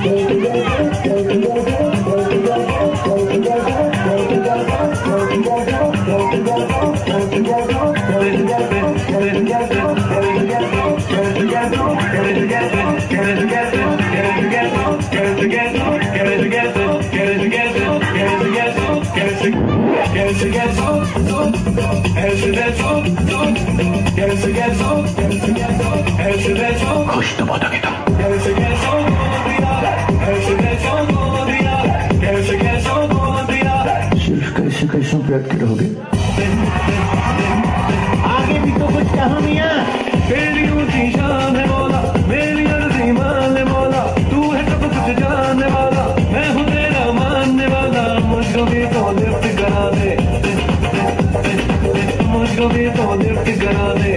खुश तो बहुत आगे था। सिर्फ कैसे कैसे व्यक्ति रहोगे। आगे भी तो कुछ कहानियां। मेरी ऊंची शान है मौला, मेरी अर्जी मान है मौला, तू है सब कुछ जानने वाला, मैं हूँ तेरा मानने वाला, मुझको भी तो लिफ्ट करा दे, मुझको भी तो लिफ्ट करा दे।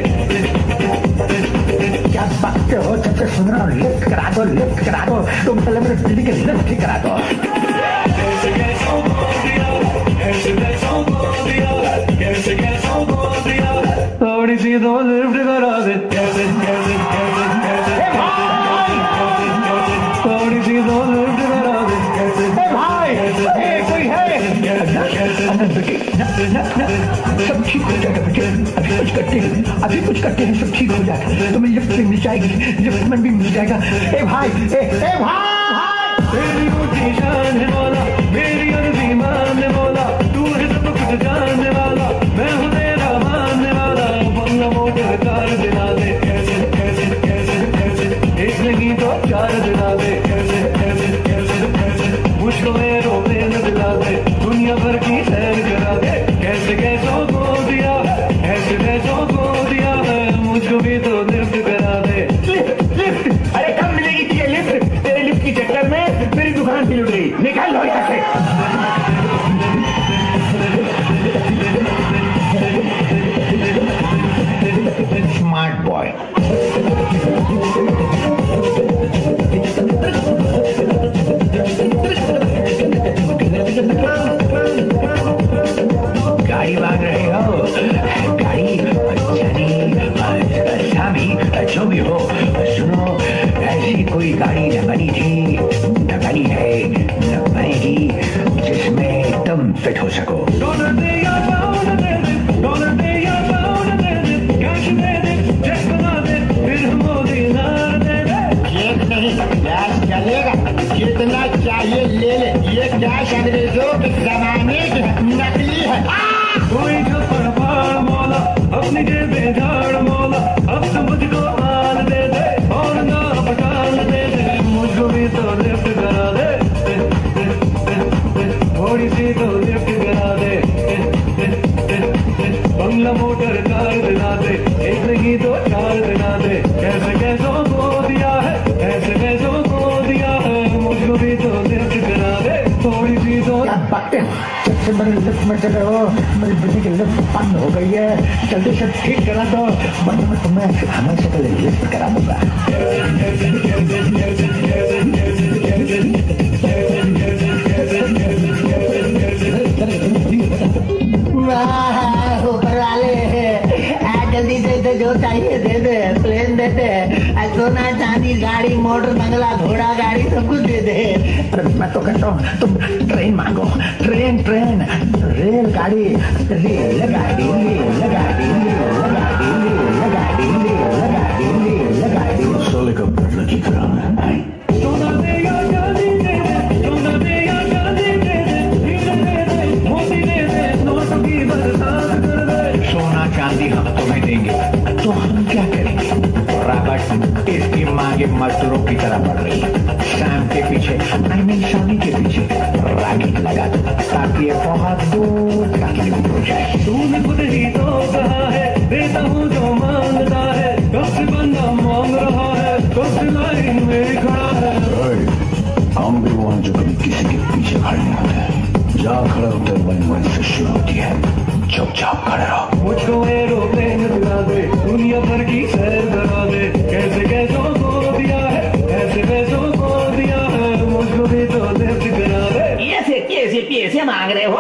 क्या बात हो, सबसे सुन रहा हूँ, लिफ्ट करा दो, लिफ्ट करा दो, तुम पहले मेरे बिल्डिंग के लिफ्ट करा दो। कैसे कैसों बोल दिया, कैसे कैसों बोल दिया, कैसे कैसों बोल दिया, थोड़ी सी तो लिफ्ट करा दे, कैसे कैसे कैसे कैसे थोड़ी सी तो लिफ्ट करा दे, कैसे भाई कोई है? सब ठीक हो जाएगा बेटे, अभी कुछ करते हैं, अभी कुछ करते हैं, सब ठीक हो जाएगा, तुम्हें लिफ्ट भी मिल जाएगी, लिफ्ट भी मिल जाएगा। ए भाई, ए भाई, मेरी ऊंची शान है मौला, मेरी अर्जी मान है मौला, तू है सब कुछ जानने वाला, मैं हूँ तेरा मानने वाला, बंगला मोटर कार दिला दे, कैसे कैसे कैसे कैसे एक नहीं तो चार दिला दे, कैसे कैसे कैसे कैसे मुझको एरोप्लेन दिला दे, दुनिया भर की सैर करा दे, कैसे कैसों को दिया, ऐसे कैसों को दिया है, मुझको भी तो लिफ्ट करा दे। लिफ्ट, अरे कब मिलेगी तुझे लिफ्ट? तेरे लिफ्ट की चक्कर में मेरी दुकान भी लुट गई, निकाल लो यहाँ से। Smart boy. गाड़ी मांग रहे हो? गाड़ी स्वामी जो भी हो, सुनो, ऐसी कोई गाड़ी न बनी थी, न बनी है, न बनेगी जिसमें तुम फिट हो सको। डॉलर दे या पाउंड दे दे, डॉलर दे या पाउंड दे दे, कैश दे दे, चेक बना दे, फिर हमको दिनार दे दे। चेक नहीं, कैश चलेगा, जितना चाहिए ले ले, ये कैश अंग्रेजों के जमाने की नकली है। कोई छप्पड़ फाड़ मौला, अपनी जेबें झाड़ मौला, अब तो मुझको माल दे दे और ना पटाल दे दे, मुझको भी तो लिफ्ट करा दे, थोड़ी सी तो लिफ्ट करा दे, बंगला मोटर कार दिला दे, एक नहीं तो चार दिला दे, कैसे कैसों को दिया है, ऐसे कैसों को दिया है, मुझको भी तो लिफ्ट करा दे, थोड़ी सी तो। क्या बातें हैं? सबसे बड़े लिफ्ट में चले हो, मेरी बिल्डिंग की लिफ्ट बंद हो गई है, जल्दी से ठीक करा दो, वरना मैं तुम्हें हमेशा के लिए लिफ्ट करा दूंगा। वाह, ऊपर वाले, जल्दी से जो चाहिए दे दे, प्लेन दे दे, सोना चांदी गाड़ी मोटर बंगला घोड़ा गाड़ी सब कुछ दे दे। अरे मैं तो कहता हूँ तुम ट्रेन मांगो, ट्रेन ट्रेन, रेलगाड़ी, रेलगाड़ी, रेलगाड़ी, रेलगाड़ी, रेलगाड़ी, रेलगाड़ी, रेलगाड़ी। साले का बदला की तरह है। सोना दे या चांदी दे दे, सोना दे या चांदी दे दे, हीरे दे दे, मोती दे दे, नोटों की बरसात कर दे। सोना चांदी हम तुम्हें देंगे, तो हम क्या करेंगे? रॉबर्ट इसकी मांगे मजदूरों की तरह बढ़ रही है, शाम के पीछे, शामी के पीछे राकेट लगा दो, ताकि ये बहुत दूर तक लिफ्ट हो जाए। तूने खुद ही तो कहा है, देता हूँ जो मांगता है, कब से बंदा मांग रहा है, कब से लाइन में खड़ा है। हम भी वहाँ जो कभी किसी के पीछे खड़े नहीं होते, जहाँ खड़ा होता है वहीं वहीं से शुरू होती है, चुपचाप खड़े रहो। मुझको एरोप्लेन दिला दे, दुनिया भर की सैर करा दे, कैसे कैसों को दिया है, ऐसे कैसों को दिया है, मुझको भी तो लिफ्ट करा दे। कैसे पैसे मांग रहे हो?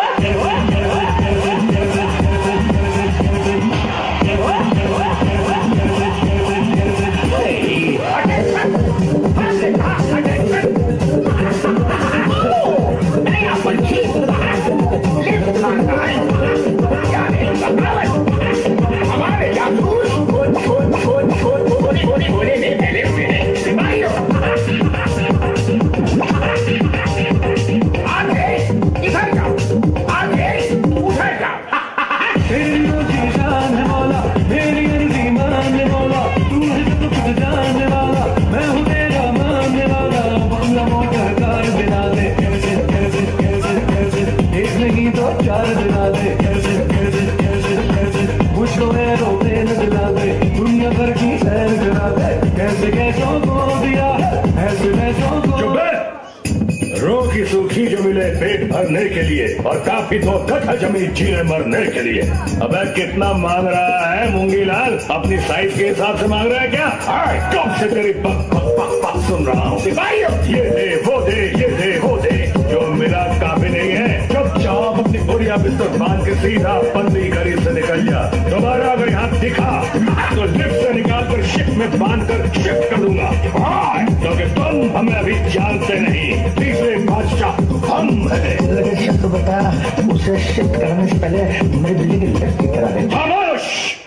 ऐसों को दिया है, ऐसे ऐसों को। चुप है। रो की सूखी जो मिले पेट भरने के लिए और काफी तो कथा जमी जीने मरने के लिए। अबे कितना मांग रहा है मूंगीलाल? अपनी साइज के हिसाब से मांग रहा है क्या? कब से तेरी पक पक पक पक सुन रहा हूँ। ये दे वो दे, ये दे वो दे, जो मिला काफी नहीं है। चुपचाप अपनी बोरिया बिस्तर बांध के सीधा बंदी गली से निकल जा। दोबारा अगर हाथ दिखा तो लिफ्ट से निकाल कर शिप में बांध कर शिफ्ट कर दूंगा। क्योंकि तुम हमें अभी जानते नहीं, तीसरे बादशाह हम है। तो बता, उसे शिफ्ट करने से पहले मेरी बिल्ली की लिफ्ट करा दे। खामोश।